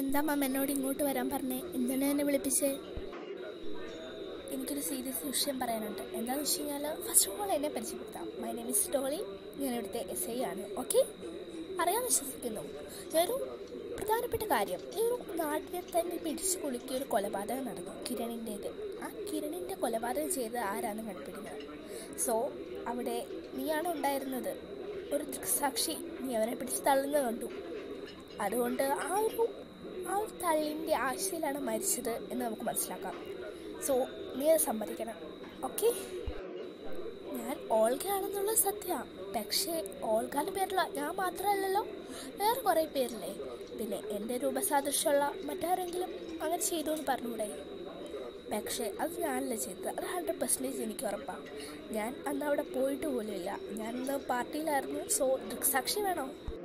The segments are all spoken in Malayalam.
എന്താ മാം എന്നോട് ഇങ്ങോട്ട് വരാൻ പറഞ്ഞേ? എന്താണ് എന്നെ വിളിപ്പിച്ചേ? എനിക്കൊരു സീരിയസ് വിഷയം പറയാനുണ്ട്. എന്താണെന്ന് വെച്ച് കഴിഞ്ഞാൽ, ഫസ്റ്റ് ഓഫ് ഓൾ എന്നെ പരിചയപ്പെടുത്താം. My name is Dolly. ഞാൻ ഇവിടുത്തെ SI ആണ്. ഓക്കെ, അറിയാൻ വിശ്വസിക്കുന്നു. ഞാനൊരു പ്രധാനപ്പെട്ട കാര്യം, ഈ ഒരു നാട്ടിനെ തന്നെ പിടിച്ചു കുലുക്കിയ ഒരു കൊലപാതകം നടന്നു, കിരണിൻ്റേത്. ആ കിരണിൻ്റെ കൊലപാതകം ചെയ്ത് ആരാണ് കണ്ടുപിടിക്കുന്നത്. സോ അവിടെ നീയാണ് ഉണ്ടായിരുന്നത്. ഒരു ദൃക്സാക്ഷി നീ അവരെ പിടിച്ച് തള്ളുന്നത് കണ്ടു. അതുകൊണ്ട് ആ ഒരു തള്ളിൻ്റെ ആശയിലാണ് മരിച്ചത് എന്ന് നമുക്ക് മനസ്സിലാക്കാം. സോ നീ അത് സമ്മതിക്കണം. ഓക്കെ, ഞാൻ ഓൾഗ ആണെന്നുള്ളത് സത്യമാണ്. പക്ഷേ ഓൾഗാൻ്റെ പേരില്ല, ഞാൻ മാത്രമല്ലല്ലോ, വേറെ കുറേ പേരില്ലേ. പിന്നെ എൻ്റെ രൂപസാദൃശ്യമുള്ള മറ്റാരെങ്കിലും അങ്ങനെ ചെയ്തു എന്ന് പറഞ്ഞൂടെ? പക്ഷേ അത് ഞാനല്ല ചെയ്തത്. അത് 100% എനിക്ക് ഉറപ്പാണ്. ഞാൻ അന്ന് അവിടെ പോയിട്ട് പോലുമില്ല. ഞാനന്ന് പാർട്ടിയിലായിരുന്നു. സോ ദൃക്സാക്ഷി വേണോ?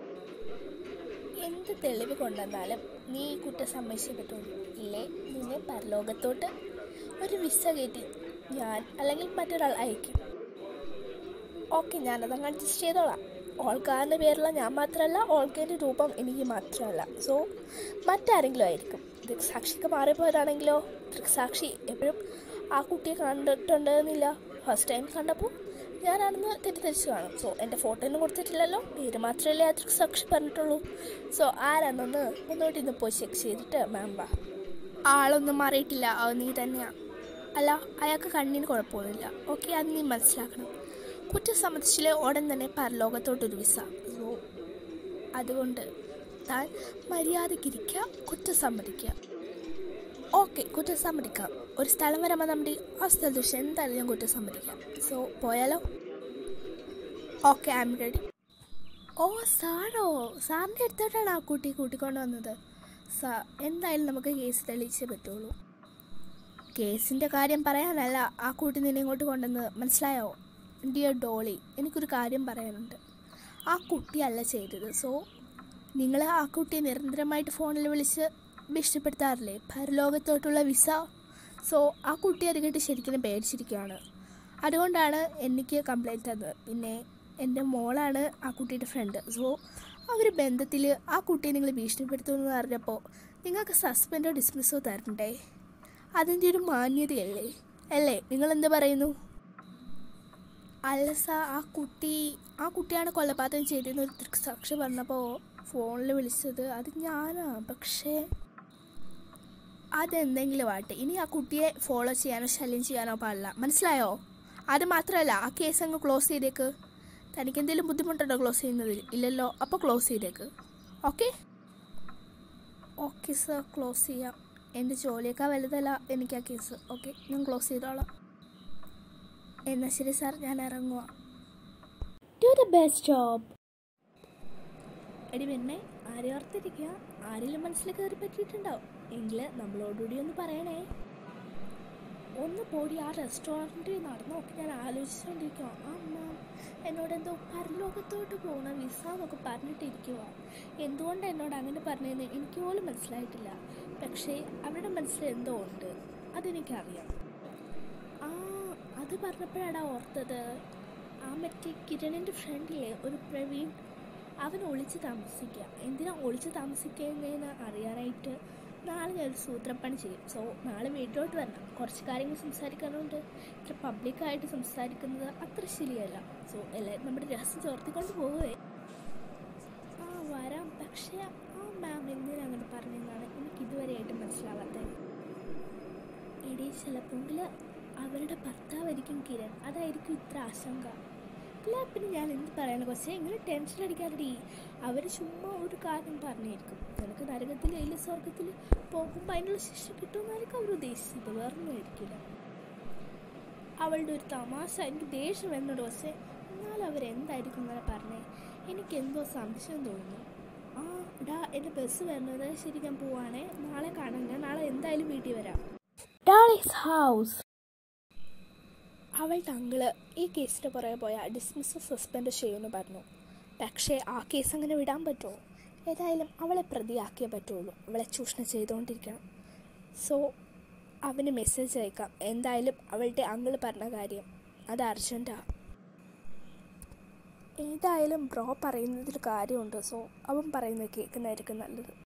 എന്ത് തെളിവ് കൊണ്ടുവന്നാലും നീ ഈ കുറ്റം സമ്മതിച്ചേ പറ്റുള്ളൂ. ഇല്ലേ നിന്നെ പരലോകത്തോട്ട് ഒരു വിസ കയറ്റി ഞാൻ അല്ലെങ്കിൽ മറ്റൊരാൾ അയക്കും. ഓക്കെ, ഞാനതങ്ങ് അഡ്ജസ്റ്റ് ചെയ്തോളാം. ഓൾഗാൻ്റെ പേരുള്ള ഞാൻ മാത്രമല്ല, ഓൾഗേൻ്റെ രൂപം എനിക്ക് മാത്രമല്ല. സോ മറ്റാരെങ്കിലും ആയിരിക്കും. ദൃക്സാക്ഷിക്ക് മാറിപ്പോയതാണെങ്കിലോ? ദൃക്സാക്ഷി എപ്പോഴും ആ കുട്ടിയെ കണ്ടിട്ടുണ്ടെന്നില്ല. ഫസ്റ്റ് ടൈം കണ്ടപ്പോൾ ഞാനാണെന്ന് തെറ്റിദ്ധരിച്ചു കാണും. സോ എൻ്റെ ഫോട്ടോ ഒന്നും കൊടുത്തിട്ടില്ലല്ലോ, പേര് മാത്രമല്ലേ ആ ദൃക്സാക്ഷി പറഞ്ഞിട്ടുള്ളൂ. സോ ആരാന്നൊന്ന് മുന്നോട്ട് ഇന്ന് പോയി ചെക്ക് ചെയ്തിട്ട് മാം വാ. ആളൊന്നും മാറിയിട്ടില്ല, അത് നീ തന്നെയാണ്. അല്ല, അയാൾക്ക് കണ്ണിന് കുഴപ്പമൊന്നുമില്ല. ഓക്കെ, അത് നീ മനസ്സിലാക്കണം. കുറ്റം സമ്മതിച്ചില്ലേ ഉടൻ തന്നെ പരലോകത്തോട്ടൊരു വിസ. സോ അതുകൊണ്ട് താൻ മര്യാദയ്ക്കിരിക്കുക, കുറ്റം സമ്മതിക്കുക. ഓക്കെ, കുറ്റം സമ്മതിക്കാം. ഒരു സ്ഥലം വരുമ്പോൾ നമ്മുടെ ആ സ്ഥലത്ത് പക്ഷേ എന്തായാലും ഞാൻ കുറ്റം സമ്മതിക്കാം. സോ പോയാലോ? Okay, I am ready. ഓ സാറോ, സാറിൻ്റെ അടുത്തോട്ടാണ് ആ കുട്ടി കൂട്ടിക്കൊണ്ട് വന്നത്. എന്തായാലും നമുക്ക് കേസ് തെളിയിച്ചേ പറ്റുള്ളൂ. കേസിൻ്റെ കാര്യം പറയാനല്ല ആ കുട്ടി നിന്നെ ഇങ്ങോട്ട് കൊണ്ടുവന്നത്, മനസ്സിലായോ? ഡിയർ ഡോളി, എനിക്കൊരു കാര്യം പറയാനുണ്ട്. ആ കുട്ടിയല്ല ചെയ്തത്. സോ നിങ്ങൾ ആ കുട്ടിയെ നിരന്തരമായിട്ട് ഫോണിൽ വിളിച്ച് ഭീഷണിപ്പെടുത്താറില്ലേ, പരലോകത്തോട്ടുള്ള വിസ? സോ ആ കുട്ടി അത് കേട്ട് ശരിക്കും പേടിച്ചിരിക്കുകയാണ്. അതുകൊണ്ടാണ് എനിക്ക് കംപ്ലൈൻറ്റ് തന്നത്. പിന്നെ എൻ്റെ മോളാണ് ആ കുട്ടിയുടെ ഫ്രണ്ട്. സോ അവർ ബന്ധത്തിൽ ആ കുട്ടിയെ നിങ്ങൾ ഭീഷണിപ്പെടുത്തുമെന്ന് പറഞ്ഞപ്പോൾ നിങ്ങൾക്ക് സസ്പെൻഡോ ഡിസ്മിസോ തരണ്ടേ? അതിൻ്റെ ഒരു മാന്യതയല്ലേ? അല്ലേ, നിങ്ങളെന്ത് പറയുന്നു? അല്ല സാർ, ആ കുട്ടിയാണ് കൊലപാതകം ചെയ്തതെന്ന് ഒരു ദൃക്സാക്ഷി പറഞ്ഞപ്പോൾ ഫോണിൽ വിളിച്ചത് അത് ഞാനാ. പക്ഷേ അതെന്തെങ്കിലും ആട്ടെ, ഇനി ആ കുട്ടിയെ ഫോളോ ചെയ്യാനോ ശല്യം ചെയ്യാനോ പാടില്ല, മനസ്സിലായോ? അത് മാത്രമല്ല, ആ കേസ് അങ്ങ് ക്ലോസ് ചെയ്തേക്ക്. തനിക്ക് എന്തെങ്കിലും ബുദ്ധിമുട്ടുണ്ടോ ക്ലോസ് ചെയ്യുന്നതിൽ? ഇല്ലല്ലോ, അപ്പോൾ ക്ലോസ് ചെയ്തേക്ക്. ഓക്കെ ഓക്കെ സാർ, ക്ലോസ് ചെയ്യാം. എൻ്റെ ജോലിയൊക്കെ വലുതല്ല എനിക്ക് ആ കേസ്. ഓക്കെ, ഞാൻ ക്ലോസ് ചെയ്തോളാം. എന്നാൽ ശരി സാർ, ഞാൻ ഇറങ്ങുക. Do the best job. എടി പിന്നെ ആരെ ഓർത്തിരിക്കുക, ആരെങ്കിലും മനസ്സിൽ കയറി പറ്റിയിട്ടുണ്ടാവും എങ്കിൽ നമ്മളോടുകൂടി ഒന്ന് പറയണേ. ഒന്ന് പോടി, ആ റെസ്റ്റോറൻറ്റിൽ നടന്നു നോക്കി ഞാൻ ആലോചിച്ചുകൊണ്ടിരിക്കുക. അമ്മ എന്നോട് എന്തോ പരലോകത്തോട്ട് പോകണ വിസ എന്നൊക്കെ പറഞ്ഞിട്ടിരിക്കുക. എന്തുകൊണ്ടാണ് എന്നോട് അങ്ങനെ പറഞ്ഞതെന്ന് എനിക്ക് പോലും മനസ്സിലായിട്ടില്ല. പക്ഷേ അവരുടെ മനസ്സിൽ എന്തോ ഉണ്ട്, അതെനിക്കറിയാം. അത് പറഞ്ഞപ്പോഴാണ് ഓർത്തത്, ആ മറ്റേ കിരണിൻ്റെ ഫ്രണ്ടിലെ ഒരു പ്രവീൺ, അവൻ ഒളിച്ച് താമസിക്കുക. എന്തിനാ ഒളിച്ച് താമസിക്കുന്നതെന്ന് അറിയാനായിട്ട് നാളെ ഞാനൊരു സൂത്രപ്പണി ചെയ്യും. സോ നാളെ വീട്ടിലോട്ട് വരണം, കുറച്ച് കാര്യങ്ങൾ സംസാരിക്കാനുണ്ട്. ഇത്ര പബ്ലിക്കായിട്ട് സംസാരിക്കുന്നത് അത്ര ശരിയല്ല. സോ എല്ലാവരും നമ്മുടെ രഹസ്യം ചോർത്തിക്കൊണ്ട് പോവുകയെ. വരാം. പക്ഷേ ആ മാം എന്തിനാ അങ്ങനെ പറഞ്ഞതെന്നാണ് എനിക്കിതുവരെയായിട്ട് മനസ്സിലാവാത്തത്. ഇടയിൽ ചിലപ്പോൾ അവരുടെ ഭർത്താവായിരിക്കും കിരൺ, അതായിരിക്കും ഇത്ര ആശങ്ക. ഇല്ല പിന്നെ ഞാൻ എന്ത് പറയണം, പക്ഷേ ഇങ്ങനെ ടെൻഷൻ അടിക്കാതെ. അവർ ചുമ്മാ ഒരു കാര്യം പറഞ്ഞായിരിക്കും. നിനക്ക് നരകത്തിൽ അല്ലെങ്കിൽ സ്വർഗത്തിൽ പോകുമ്പോൾ അതിനുള്ള ശിക്ഷ കിട്ടുമെന്നായിരിക്കും അവർ ഉദ്ദേശിച്ചത്, വേറൊന്നും ആയിരിക്കില്ല. അവളുടെ ഒരു തമാശ എനിക്ക് ദേഷ്യം എന്നോട്. പക്ഷേ എന്നാലും അവരെന്തായിരിക്കും ഇങ്ങനെ പറഞ്ഞേ? എനിക്കെന്തോ സംശയം തോന്നുന്നു. ഡാ, എൻ്റെ ബസ് വരുന്നത്. ശരി, ഞാൻ പോവാണേ. നാളെ കാണാം. ഞാൻ നാളെ എന്തായാലും വീട്ടിൽ വരാം. ഡാളീസ് ഹൗസ്. അവളുടെ അങ്കിള് ഈ കേസിൻ്റെ പുറകെ പോയാൽ ഡിസ്മിസ് സസ്പെൻഡ് ചെയ്യുമെന്ന് പറഞ്ഞു. പക്ഷേ ആ കേസ് അങ്ങനെ വിടാൻ പറ്റുമോ? ഏതായാലും അവളെ പ്രതിയാക്കിയേ പറ്റുള്ളൂ. അവളെ ചൂഷണം ചെയ്തുകൊണ്ടിരിക്കണം. സോ അവന് മെസ്സേജ് അയക്കാം. എന്തായാലും അവളുടെ അങ്കിള് പറഞ്ഞ കാര്യം അത് അർജൻറ്റാണ്. ഏതായാലും ബ്രോ പറയുന്നതിൽ കാര്യമുണ്ട്. സോ അവൻ പറയുന്നത് കേൾക്കുന്നതായിരിക്കും നല്ലത്.